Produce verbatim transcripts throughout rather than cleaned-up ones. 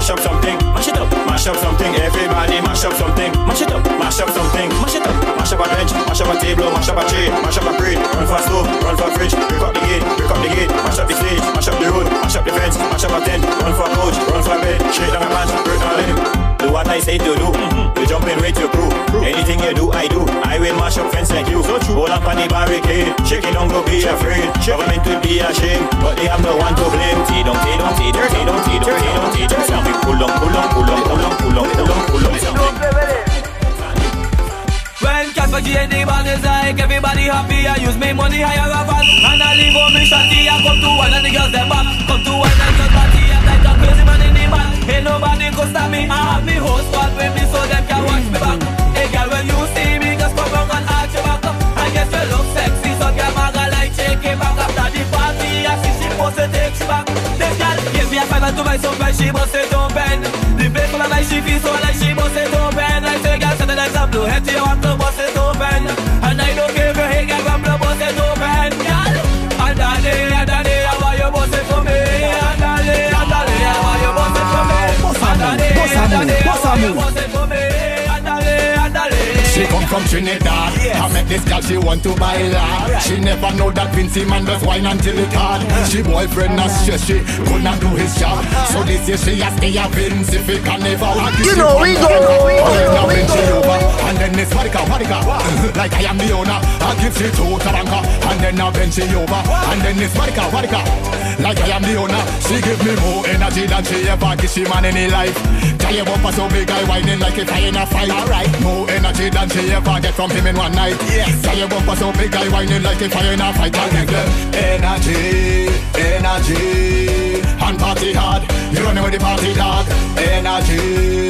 mash up something, mash it up, mash up something. Everybody mash up something, mash it up, mash up something, mash it up, mash up a bench, mash up a table, mash up a tree, mash up a breed, run for a stove, run for a fridge, break up the gate, break up the gate, mash up the stage, mash up the road, mash up the fence, mash up a tent, run for a couch, run for a bed, shake down a pants, break down a limb. Do what I say to do, mm-hmm. You jump in with your crew. Anything you do, I do. I will mash up fence like you. So true. Hold up on the barricade, shake it, don't go be afraid. Government will be ashamed, but they have no one to blame. T don't, T don't, T don't, T don't, T don't, T don't, T don't. Something pull on, pull on, pull on, pull on, pull on, pull on, pull on, something. When Casper G and the band is like everybody happy, I use me money higher a van. And I leave on me shanty, I come to one and the girls them back. Come to one and just party, I'm like a crazy man in the band. Ain't nobody could stop me, I have me host squad with me so them can watch me back. Hey girl, when you see me, just come around and arch your back up. I guess you look sexy, so girl maga like shaking back after the party. I see she supposed to take she back. This girl give me a five to my surprise, she must say don't bend. The place full of like she feels so like she must say don't bend. Like say girl, set the legs up, blue head to your ankle, bust it open. And I don't give a hey girl, from the bust it open, girl. And daddy, and daddy, how are you bust it for me? And daddy, and daddy, how are you bust it for me? And daddy, and daddy, how are you bust it for me? And daddy, and daddy. She come from Trinidad, yes. I met this girl, she want to buy land. Right. She never know that Vincy man does wine until it hard. uh-huh. She boyfriend not stress, she could not do his job. uh-huh. So this year she has to have Vince if he can never. You know we go, we go, we go, we go. And then this Wadika, Wadika, like I am the owner. I give she to Tabanka, and then I bench she over. And then this Wadika, Wadika, like I am the owner. She give me more energy than she ever give she man in her life. Tell you bumper so big I whining like if I in a fight. Alright, more energy than she ever get from him in one night. Yes. Tell you bumper so big I whining like if I in a fight. I give them energy, energy, and party hard. You don't know where the party dog. Energy,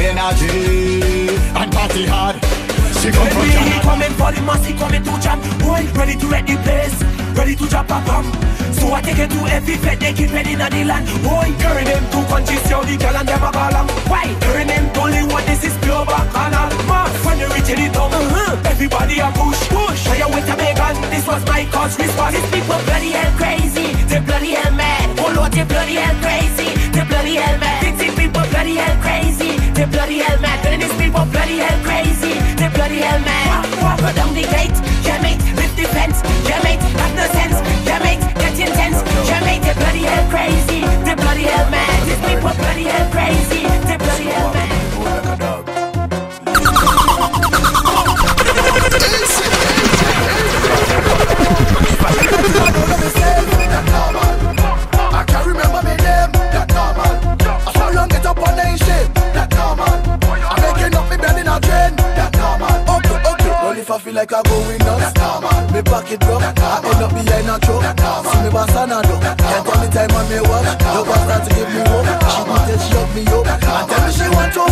energy, and party hard. She come from Canada. He coming for the mass, he coming to jam. Boy, ready to wreck the place, ready to drop a bomb. So I take it to every vet, they get ready in the land. Boy, turn them two countries, yo, the girl and them a ball. Why? Turn them only one, this is pure bacchanal. Mass, when you reach the top, uh-huh. Everybody a push, push. Fire with a Megan, this was my cause response. These people bloody hell crazy, they bloody hell mad. Oh Lord, they bloody hell crazy, they bloody hell mad. These people bloody hell crazy, they bloody hell mad. Then these people bloody hell crazy, they bloody hell mad. Walk down the gate, yeah mate, lift the fence, yeah mate, have no sense, yeah mate, get intense, yeah mate, they bloody hell crazy, they bloody hell mad. These people bloody hell crazy, they bloody hell mad. I can't remember my name, that normal. I saw long get up on the shit, that normal. I'm making up my bed in a train, that normal. Okay, okay, well if I feel like I'm going nuts, that normal. Me pocket broke, I end up behind a truck. See me boss and I do, can't tell me time on me watch. No boss start to give me hope, she will tell she up me up and tell me she want to.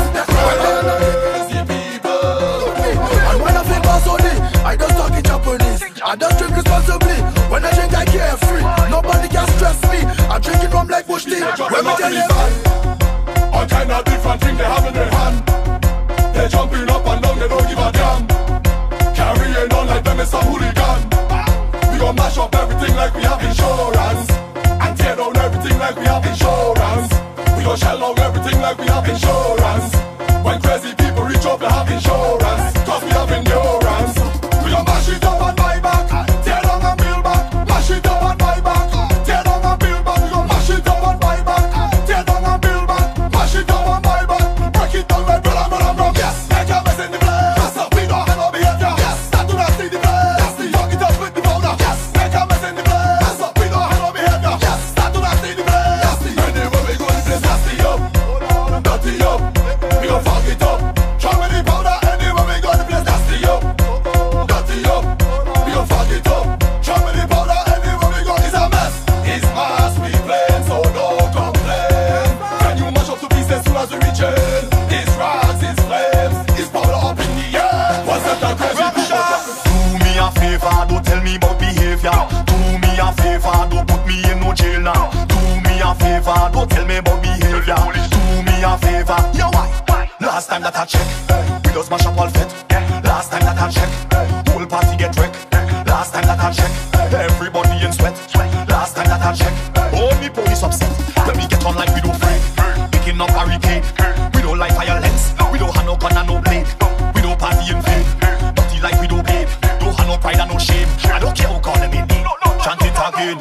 And when I feel boss only, I don't talk in Japanese. I don't drink responsibly. When I drink I carefree. Nobody can stress me. I drink it rum like bush tea. When me tell you all kind of different things they have in their hand. They jumping up and down, they don't give a damn. Carrying on like them is some hooligan. We gon' mash up everything like we have insurance, and tear down everything like we have insurance. We gon' shell out everything like we have insurance. When crazy people reach up, they have insurance, cause we have endurance. We gon' mash it up and buy back, tear down and build back. Mash it up and buy back, tear down and build back. We gon' mash it up and buy back, tear down and build back. Mash it up and buy back, break it down like brother, brother, brother. Yes, make a mess in the place. That's up, we don't have no behavior. Yes, that do not see the place. That's the young it up with the powder. Yes, make a mess in the place. That's up, we don't have no behavior. Yes, that do not see the place. That's the anywhere we go the place. That's the up, dirty up. We gon' fuck it up. Try with the powder anywhere we go the place. That's the up, dirty up. We gon' fuck it up. Try with the powder anywhere we go. It's a mess. It's mass we playing, so don't complain. Can you mash up to pieces as soon as we reach it? It's rags, it's flames, it's powder up in the air. What's that that crazy picture? Do me a favor, don't tell me about behavior. Do me a favor, don't put me in no jail now. Do me a favor, don't tell me about behavior. Do me a favor, yo why? Last time that I check, we just mash up all fit. Last time that I check, whole party get wrecked. Last time that I check, everybody in sweat. Last time that I check, only police upset. When we get on like we don't fret, picking no barricade. We don't like violence, we don't have no gun and no blade. We don't party in vain, dirty like we don't babe. Don't have no pride and no shame. I don't care who call them in me, chant it again.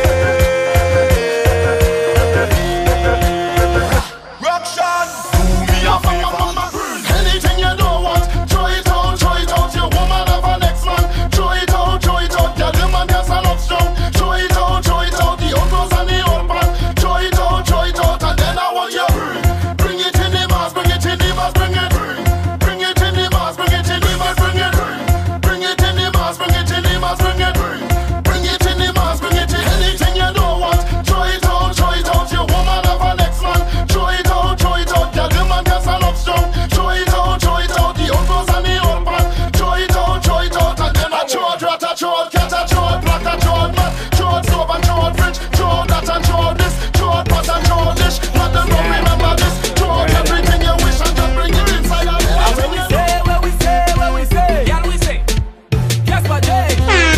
Roxanne, do me a favor. Anything you don't want, throw it out, throw it out. Your woman have a next man. Throw it out, throw it out. Girl, the man can stand up strong. Throw it out, throw it out. The old girls and the old man. Throw it out, throw it out. And then I want you bring it in the mass, bring it in the mass, bring it. Bring it in the mass, bring it in the mass, bring it. Bring it in the mass, bring it in the mass, bring it. Bring it in the mass, bring it in. Anything you don't want, throw it out, throw it out. Your woman have a next man. Throw it out, throw it out. Girl, the man can stand up strong. Throw it out, throw it out. The old girls and the old man. Throw it out, throw it out. And then I throw it, rat, I throw it, cat, I throw it, black, I throw it, man. Throw it stove and throw it fridge. Throw it that and throw it this. Throw it pot and throw it dish. Let them know remember this. Throw it everything you wish and just bring it inside and And when we say, when we say, when we say, yeah, we say, guess what, Jay?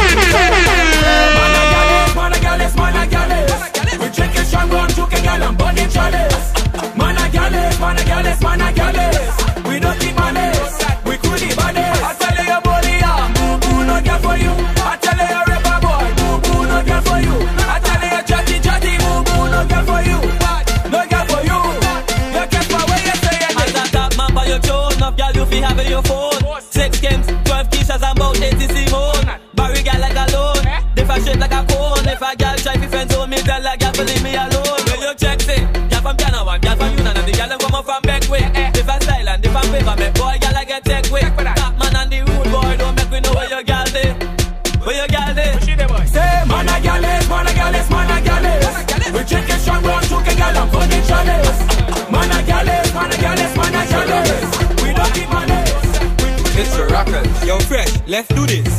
Man a gallus, man a gallus, man a gallus. We drinking strong rum, juking gal and burning chalice. Man a gallus, man a gallus, man a gallus. We don't keep malice, we cool the baddest. I tell you, bully, yeah, boo boo, no girl for you. I tell you, rapper boy, boo boo, no girl for you. I tell you, chatty chatty, boo boo, no girl for you. No girl for you. You guess what, where you say it? As a top man by your tune, enough girl you feel having your phone. Six games, twelve keys, and about eighty Simone. Barry girl like a loan, different shape like a cone. If a girl try to friend zone me, tell her girl to leave me alone. When you check say, girl from Ghana, one girl from Yunnan, and the girl them come up from Beckway. Different style and different flavor, make boy girl I get take way. Top man and the rude boy, don't make we know where your girl dey. Where your girl dey? Say man a gallus, man a gallus, man a gallus. We drinking strong rum, juking gal and burning chalice. Man a gallus, man a gallus, man a gallus. We don't keep malice. Mister Rockers, yo fresh, let's do this.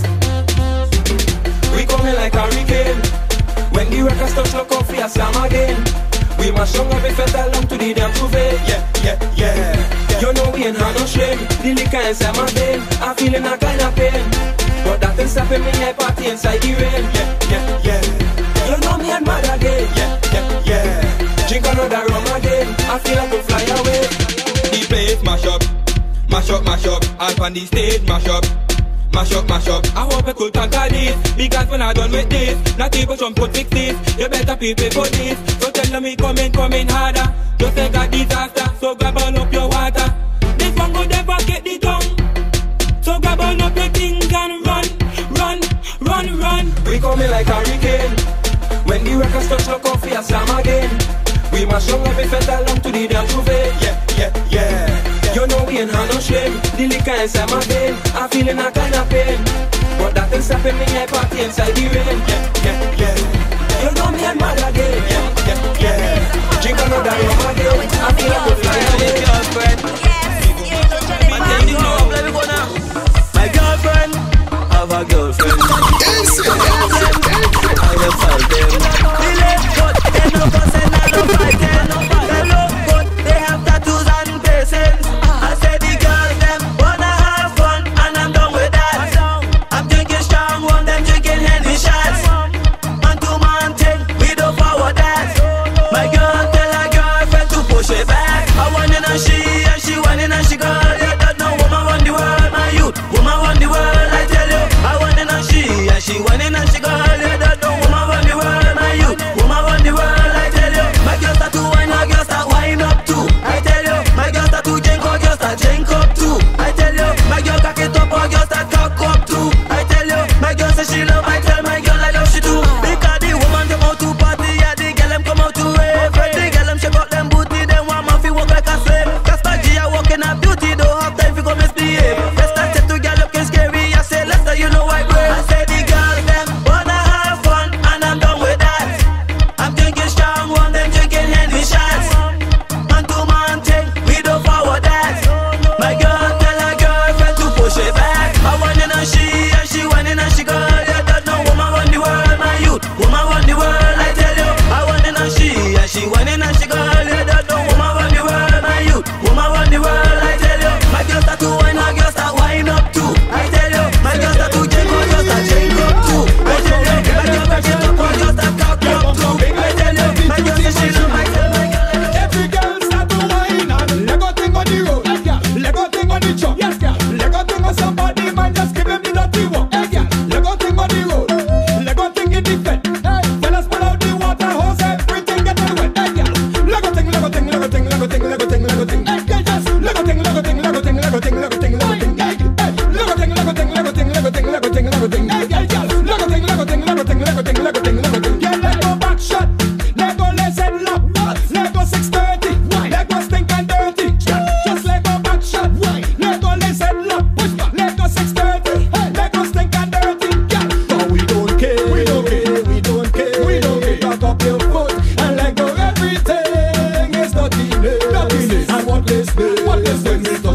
We coming like a hurricane. When the records touch, look out for your slam again. We must show every fed along to the damn trouvé. Yeah, yeah, yeah. You know we ain't had no shame. The liquor inside my vein, I'm feeling a kind of pain. But that ain't stopping me, I party inside the rain. Yeah, yeah, yeah. You know me and mad again. Yeah, yeah, yeah. Drink another rum again, I feel like to fly away. The place mash up, mash up, mash up. Up on the stage mash up. Mash up, mash up. I hope I could conquer this. Because when I done with this, not even some put fix this. You better pay for this. So tell me coming, coming harder. Just like a disaster. So grab on up your water. This one go never get the tongue. So grab on up your things and run, run, run, run. We coming like a hurricane. When the records touch, look out for your slam again. We must show every fed along to the damn trouvé. Yeah, yeah, yeah. You know we ain't had no shame. The liquor inside my vein, I'm feeling a kind of pain. But that ain't stopping me, I party inside the rain. Yeah, yeah, yeah. You know me and mad again. Yeah, yeah, yeah. Drink another rum again, I feel like to fly away. Girlfriend, my girl, you know, let me go now. My girlfriend, have a girlfriend. I will tell them. Delay, but they no fuss and I don't fight them. They look good, they have tattoos and piercings. I say the girls them wanna have fun, and I'm done with that. I'm drinking strong one, them drinking Henny shots.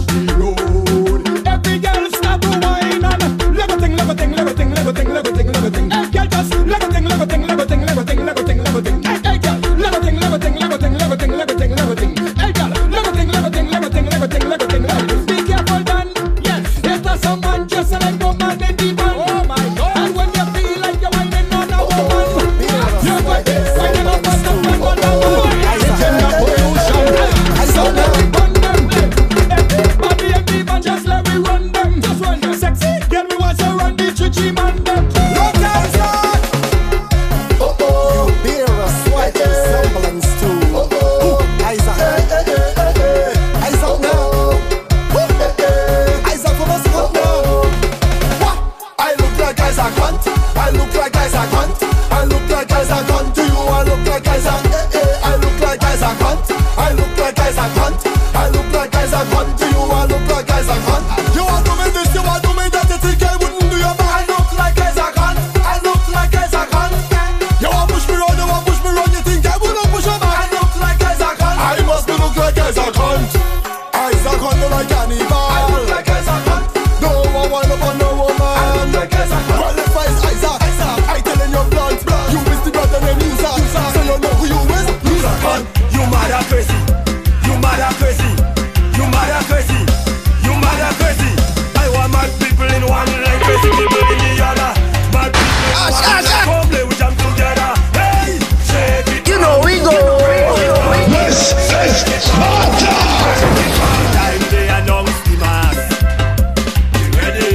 the road. Every girl start to whine and lego ting, lego ting, lego ting, lego ting, lego ting, lego ting. Hey girl, just lego ting, lego ting, lego ting, lego ting, lego ting, lego ting. Hey hey girl, lego ting, lego ting, lego ting, lego ting, lego ting, lego ting. Hey girl, lego ting, lego ting, lego ting, lego ting, lego ting, lego ting. Be careful, Dan. Yes, there's someone just like no man in the band. Oh my God! And when you feel like you're whining on a woman, you're whining up on the man on the woman. Gender pollution. So let me run them. Everybody and people just let me run them. Just run them. Sexy girl, we want to run the chichi man them. Look at that. Oh oh, you bear a slight resemblance to. Oh oh, Isaac. Isaac now. Isaac from us now. What? I look like Isaac Hunt. I look like Isaac Hunt. I look like Isaac Hunt to you. I look like Isaac. Eh, eh. I look like Isaac Hunt. I look like Isaac Hunt. I look like Isaac Hunt to you. I look like Isaac Hunt. You want to me this? You want to me that? You think I wouldn't do your bad? I look like Isaac Hunt. I look like Isaac Hunt. You want push me around? You want push me around? You think I wouldn't push your back? I look like Isaac Hunt. I must be look like Isaac Hunt. Isaac Hunt like cannibal. I look like Isaac Hunt. No one wind up on no woman. I look like Isaac Hunt. Well, if I Isaac, Isaac, I telling your blunt, you miss the brother and user. So you know who you is? User Hunt. You mad or crazy? You mad or crazy? You mad or crazy? You mad or crazy? I want mad people in one line, crazy people in the other. Mad people in one line, come play with them together. Hey, shake it. You know we go. This is Sparta. Time they announce the mass. You ready?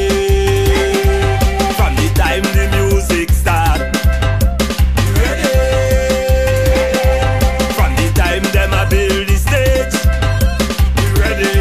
From the time the music start. You ready? From the time them a build the stage. You ready?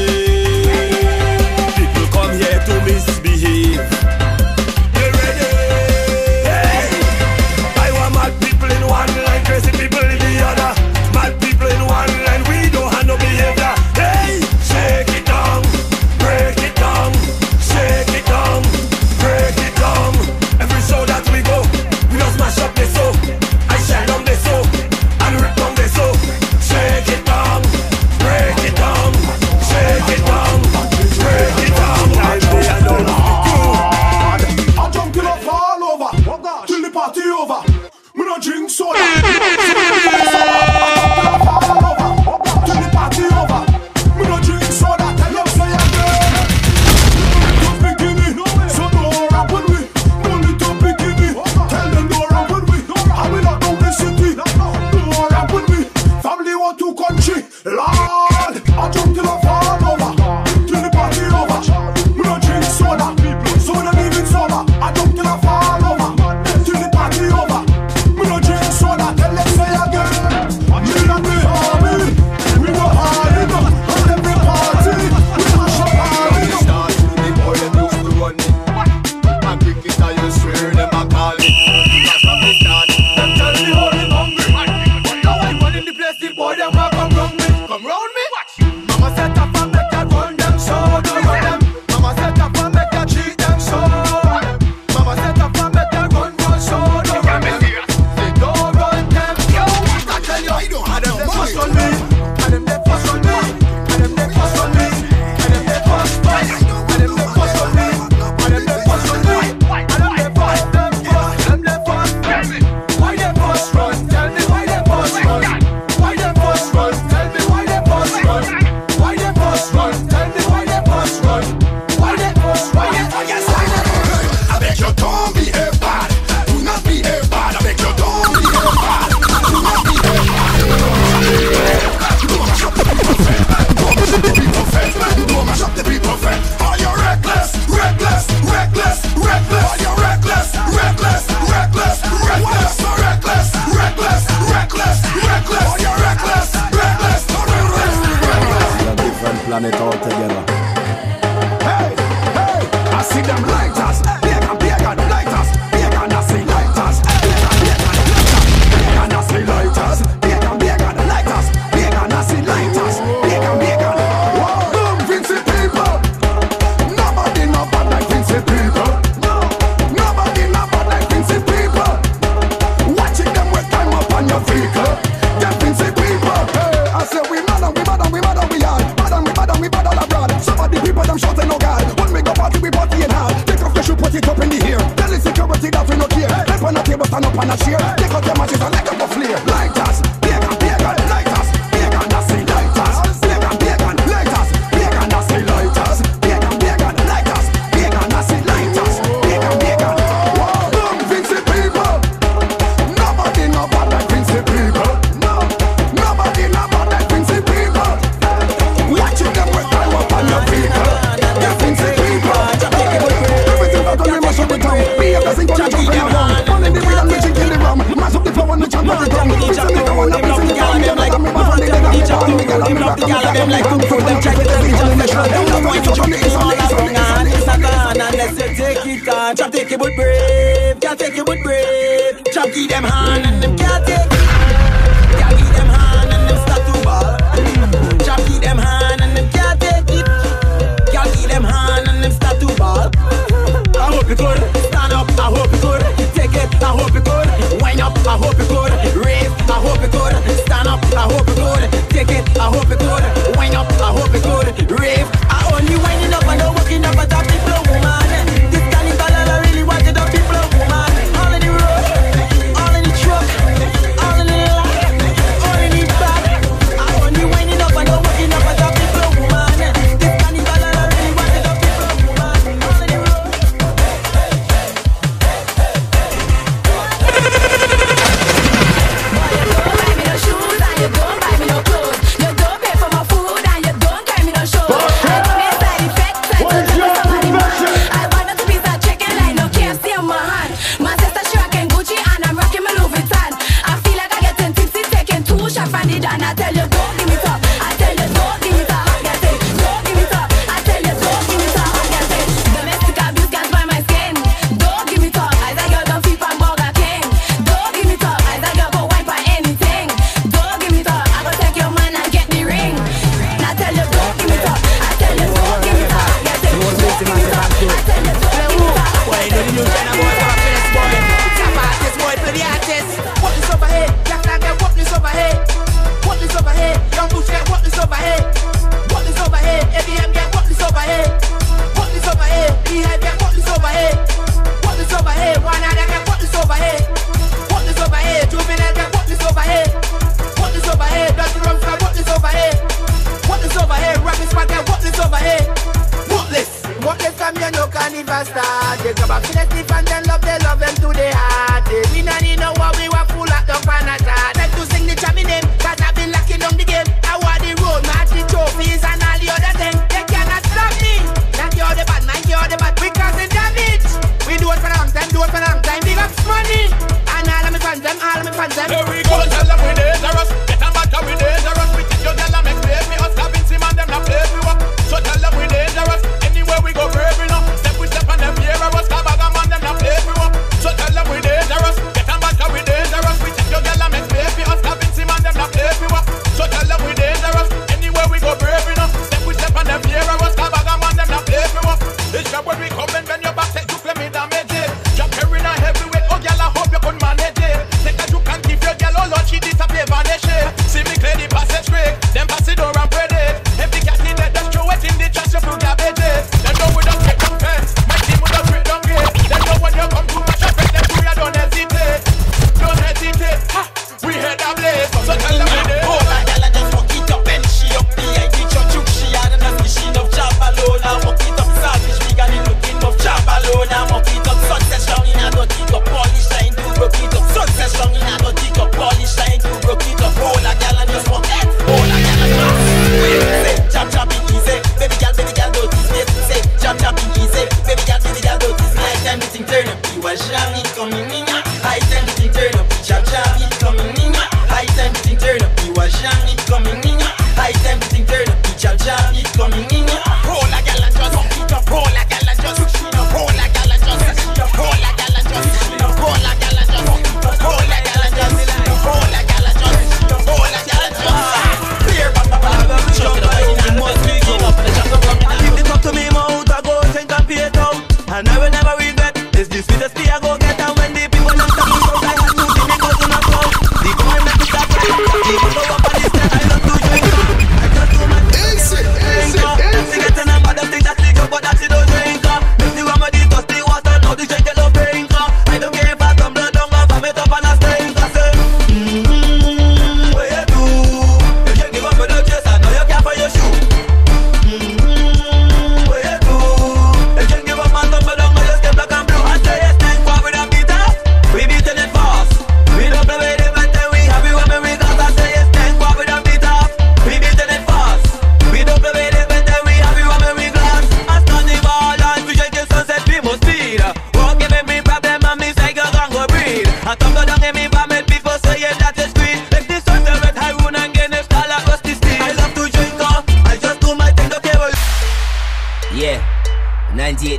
People come here to misbehave. You ready? Hey! I want mad people in one line, crazy people in the other. Mad people in one line, we don't have no behavior. Hey! Shake it down, break it down, shake it down, break it down. Every show that we go, we don't smash up the show. I shell down the show, and rip down the show. Shake it down, break it down, shake it down, break it down. Like they are done with you. I jump till I fall over. Till the party over. Me no drink soda. Till the party over. Me no drink soda. Tell them say again. Don't bikini, so don't rap with me. Don't need to bikini. Tell them don't rap with me. I will not know the city. Don't rap with me. Family want to country. Lord, I jump till I fall over. Till the party over. Me no drink soda. So when I'm even sober, I jump till I fall over. Till the party over. Me no drink soda. Tell them say again. Me not the army. We go hard enough. On every party. We mash up hard enough. The boy them used to run it. And quick it I you swear them a call it. That's how they start. Them tell me how they hungry. Now I run in the place, the boy them a come round me. Come round me. Mama set up and make that run them so. Don't run them. Mama set up and make that treat them so. Mama set up and make that run run so. Don't run them. They don't run them. Yo, I tell you, I don't have them fuss on me. And them they fuss on me. And them they fuss on me. And them they fuss fuss. And them they fuss on me. And them they fuss on me. And them they fuss them fuss. Them they fuss. Why they fuss run? Tell me why they fuss run. Why they fuss run? Tell me why they fuss run. Why they fuss run? Tell me why they fuss run. Why they fuss? Why they fuss? Yes, why they fuss? I beg you don't behave bad. Do not behave bad. I beg you don't behave bad. Do not behave bad. Don't mash up the people fair. Don't mash up the people fair. Don't mash up the people fair. Are you reckless? Reckless? Reckless? Reckless? Are you reckless? Reckless? Reckless? Reckless? Reckless? Reckless? Reckless? Reckless? Are you reckless? Reckless? Reckless? Reckless? A different planet altogether. Hey, hey, I see them lighters, pagan, pagan lighters, pagan, I see lighters, pagan, pagan, pagan, I see lighters, pagan, pagan lighters, pagan, I see lighters, pagan, pagan. Boom, Vincy people, nobody no bad like Vincy people, nobody no bad like Vincy people. Watching them with time up on your vehicle, them Vincy people. Hey, I say we mad and we mad and we mad and we hard, mad and we mad and we bad all Y'all of them like kung fu, them try to tell me just make sure them no point to jump in all around. And it's not gone unless you take it on. Chop take it but brave, can't take it but brave. Chop give them hand and them can't take it. Can't give them hand and them start to ball. Chop give them hand and them can't take it. Can't give them hand and them start to ball. I hope you could stand up, I hope you could take it, I hope you could wind up, I hope you could rave, I hope you could stand up, I hope you could take it, I hope you could wind up, I hope you could rave. I only winding up and not walking up at a people woman. This carnival I really wanted a people woman. All in the road, all in the truck, all in the line, all in the back. I only winding up and not walking up at a people woman. This carnival I really wanted a people woman. All in the road. I tell you, don't give me top. I tell you, don't give me top. I get it. Don't give me top. I tell you, don't give me top. I get it. Domestic abuse can't buy my skin. Don't give me top. I tell you, don't feel from Burger King. Don't give me top. I tell you, go wipe for anything. Don't give me top. I go take your man and get the ring. I tell you, don't give me top. I tell you, don't give me top. I get it. Don't give me top. I tell you, don't give me top. Boy, no new China boy, top this boy. Top artist boy, play the artist. What is over here? Black like that. What is over here? What is over here? Young Bush get what is over here? What is over here? A B M get what is over here? What is over here? Beehive get what is over here? What is over here? One eye get what is over here? What is over here? Juvenile get what is over here? What is over here? Dirty Rum Squad what is over here? What is over here? Rapping Squad get what is over here? Whatless, whatless from you know carnival start. They come up to the sleep and then love they love them to the heart. We not need no what we want full at the panata. Like to sing the chami name. Locking down the game, I want the road, match the trophies and all the other things. They cannot stop me. Not you're the bad, man, you're the bad. We causing damage. We do it for a long time, do it for a long time. Big ups money. And all of me fans them, all of me fans them. Here we go, tell them we dangerous. Get them back and we dangerous. We take your girl and make baby. Us having Sim and them not play we walk. So tell them we dangerous. Anywhere we go, brave enough. Step we step and them fear us. Cabag and man them not play we walk. So tell them we dangerous. Get them back and we dangerous. We take your girl and make baby. Us having Sim and them not play we walk. So tell them we dangerous. Anywhere we go, brave enough. Step we step and them fear us. Cabag and man them not play we walk. This job where we come and bend your back, take you play me damage it. Jump carrying a heavyweight. Oh girl, I hope you could manage it. Take a juke and give your girl all Lord, she disappear vanish it. See me clear the passage straight. Them pass it over and spread it. If the cat in there, just throw it in the trash, you feel garbage it. They know we don't take offense. My team would have straight down gate. They know when you come to my shop, them through you don't hesitate. Don't hesitate. Ha! We head a blaze. So tell them we did. Oh, like girl, I just walk it up and she up behind the church. She had an machine of job alone. I walk it up selfish. We got it looking of job alone. I walk it up success strong in a dirty cup. Polish line to broke it up. Success strong in a dirty cup. Polish line to broke it up. Oh, like girl, I just walk it. Oh, like girl, I just say, jab, jab, it easy. Baby girl, baby girl, don't tease me. Say, jab, jab, it easy. Baby girl, baby girl, don't tease me. High time, the thing turn up. You was young, it coming in. High time, the thing turn up. Jab, jab, it coming in. High time, the thing turn up. You was young, it coming in. High time, the thing turn up. Jab, jab, it coming in. Roll like girl, and just walk it up. Roll like girl, and just roll like girl, and just roll like girl, and just roll like girl, and just roll like girl, and just roll like girl, and just roll like girl, and just clear back, back, back, back. Chuck it up, you must be give up. I give this up to me, mouth, I go think and pay it out. And I will never regret. It's the sweetest pay I go get. And when the people don't stop me, so I had to see me go to knock out. The boy make me start crying. The people go up on the stairs, I love to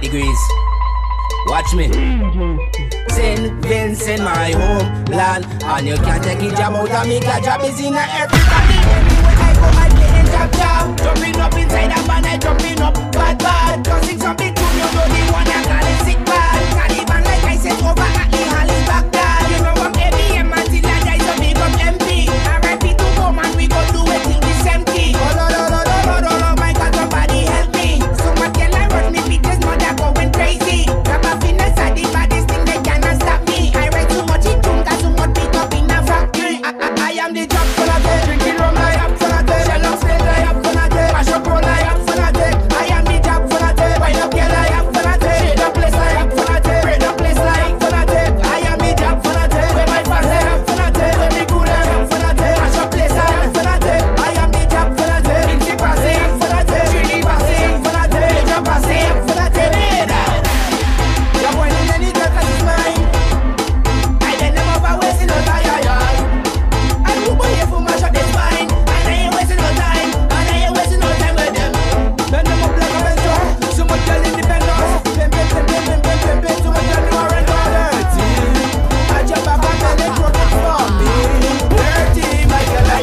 degrees. Watch me. Saint Vincent, my homeland, and you can't take it jam out of me, cause job is in everybody. Anyway, I go my playing jab jab, jumping up inside a van, I jumping up bad bad. Cause it's a big tune, you know the one I got it sick bad. Caliban like I said over at the Holly's Baghdad. You know what, baby, I'm until I die, so big up M P. R I P to go, man, we go do it till this empty. Oh, no, no, no, no, no, no, my God, somebody help me. So much can I rush me, because mother going crazy. Grab a finesse, I the baddest thing, they cannot stop me. I write too much, it don't got too much beat up in a factory. I, I, I am the job for a day, drinking rum, I am for a day. Shell up stage, I am for a day. Mash up roll, I am for a day. I am the job for a day. Wind up girl, I am for a day. Shade up place, I am for a day. Braid up place, I am for a day. I am the job for a day. Where my fans, I am for a day. Where me cool, I am for a day. Mash up place, I am for a day. I am the job for a day. Inti pass, I am for a day. Trini pass, I am for a day. Major pass, I am for a day. You're going in any girl, cause it's mine. I let them over, wasting no time. And who boy here for mash up this fine. And I ain't wasting no time. And I ain't wasting no time with them. Bend them up like a bench. So much girl independence. Bend, bend, bend, bend, bend, bend, bend, bend. So much girl you are in dirty. I jump back and tell them broke it for me. Dirty, my girl, I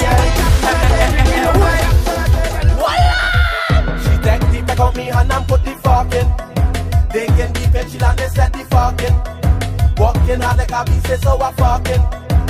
am. She take the back of me hand and put the fork in. Digging deep and she land and set the fork in. Walking hard like a beast, so I fucking.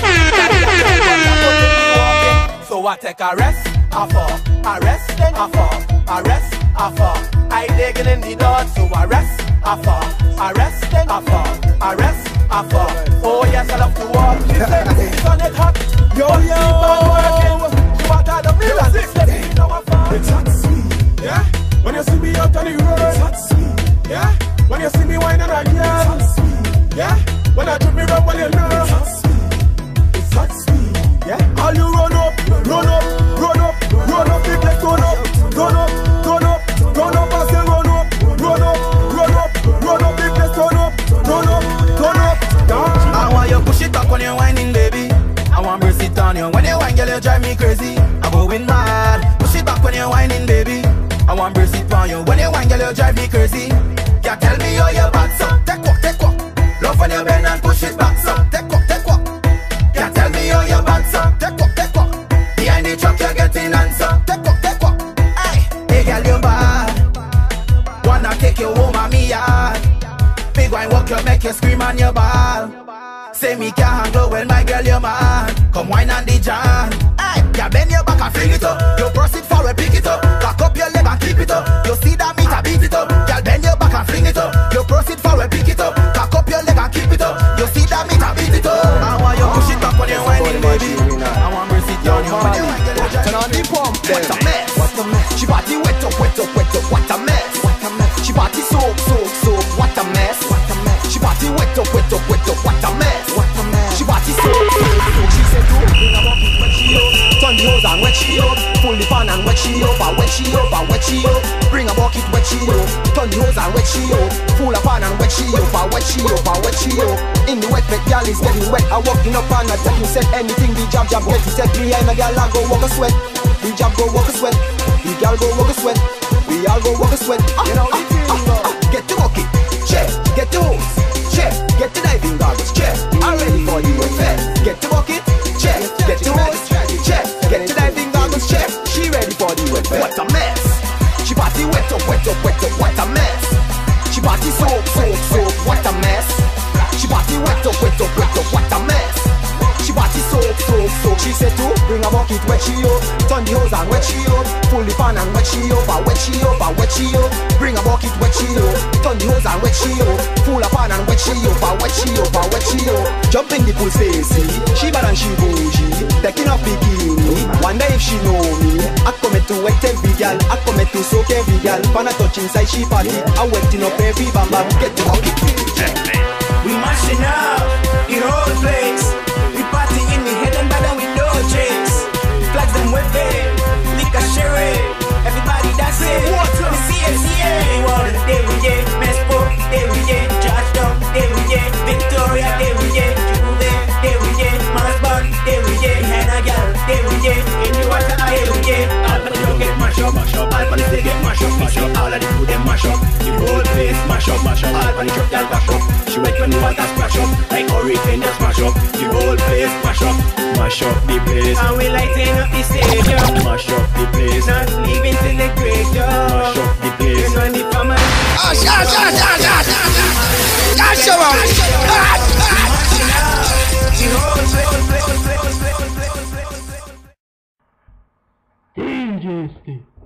So I take a rest, I fall, a rest, then I fall, a rest, I fall. I digging in the dirt, so I rest, I fall, a rest, then I fall, a rest, I fall. Oh yes, I love to walk. She said, it's on it hot, yo yo. Keep on working. She want all the music, let me know I fall. It's hot sweet, yeah. When you see me out on the road, it's hot sweet, yeah. When you see me whining again, it's hot sweet, yeah. When I do me run, well you know, it's hot sweet, it's hot sweet, yeah. All you run up, run up, run up, run up, the place turn up, turn up, turn up, turn up, I say run up, run up, run up, run up, the place turn up, turn up, turn up, yeah. I want you push it up when you're whining, baby. I want burst it on you. When you whine, girl, you drive me crazy. I'm going mad. Push it back when you're whining, baby. I want burst it on you. When you whine, girl, you drive me crazy. Can't tell me how you back, so take walk, take walk. Love when you bend and push it back, so take walk, take walk. Can't tell me how you back, so take walk, take walk. Behind the truck, you're getting answer. Take walk, take walk. Hey, hey, girl, you bad. Wanna take you home on me yard. Big wine walk, you make you scream on your ball. Say me can't handle when my girl you mad. Come wine on the jam. Hey, you bend your back and fling it up. You proceed forward, pick it up. Cock up your leg and keep it up. You see that meter, beat it up. Girl, bend your back and fling it up. You proceed forward, pick it up. Cock up your leg and keep it up. You see that meter, beat it up. I want you push it back when you're whining, baby. I want burst it down you when you whine, girl. Turn on the pump. What a mess. What a mess. She party wet up, wet up, wet up. What a mess. What a mess. She party soak, soak, soak. What a mess. What a mess. She party wet up, wet up, wet up. What a mess. What a mess. She party soak, soak, soak. She said, "Do bring a bucket wet she up, turn the hose and wet she up, pull the pan and wet she up, and wet she up, and wet she up. Bring a bucket wet she up, turn the hose and wet she up, pull a pan and wet she up, and wet she up, and wet she up. In the wet bed, girl is getting wet. I walking up and I tell you said anything. The job job get you said me and a girl I go walk a sweat. The job go walk a sweat. The girl go walk a sweat. We all go walk a sweat. Ah, you know, ah, ah, ah, get the bucket, check. Get the hose, check. Get the diving goggles, check. I'm ready for the wet fest. Get the bucket, check. Get the hose, check. Get the diving goggles, check. She ready for the wet fest. What a mess. She party wet up, wet up, wet up. What a mess. She party soak, soak, soak. What a mess. She party wet up, wet up, wet up. What a mess. She party soak, soak, soak. She said to bring a bucket wet she up, turn the hose and wet she up, pull the pan and wet she up, and wet she up, and wet she up. Bring a bucket wet she up, turn the hose and wet she up, pull a pan and wet she up, and wet she up, and wet she up. Jump in the pool Stacy, she bad and she bougie, taking off bikini. Wonder if she know me. I come to wet every girl, I come to soak every girl. Pan a touch inside she party, I wetting up every bam bam. Get the bucket. We mashing up the whole place. We party in the head and bottom with no chase. Flags them waving, liquor sharing. Everybody dancing. The C S C A. Water, day we get. Mespo, day we get. Georgetown, day we get. Victoria, day we get. Juve, day we get. Marsburg, day we get. Hannah Gal, day we get. In the water, day we get. All of the don't get mash up, mash up. All of the they get mash up, mash up. All of the food them mash up. The whole place mash Mash up, mash up, all on the truck, y'all mash up. She make when the water splash up, like hurricane just mash up. The whole place mash up, mash up the place. And we lighting up the stadium, mash up the place. Not leaving till the graveyard, mash up the place. You know the family. Ah, shut, shut, shut, shut, shut. That's your one. Dangerously.